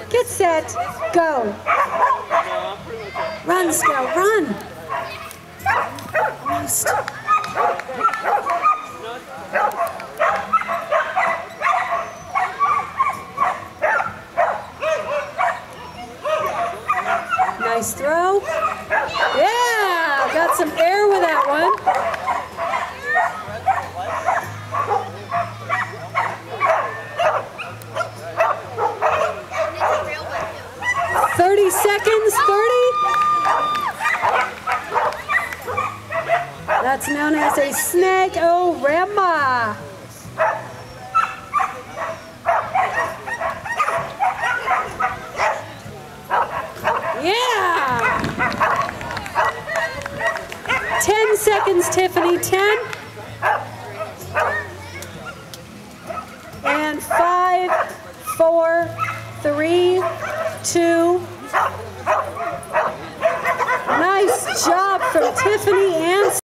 Get set, go. Run, Scout, run. Almost. Nice throw. Yeah, got some air with that one. 30 seconds, 30. That's known as a snag-o-rama. Yeah! 10 seconds, Tiffany, 10. And 5, 4, 3, 2. Nice job from Tiffany and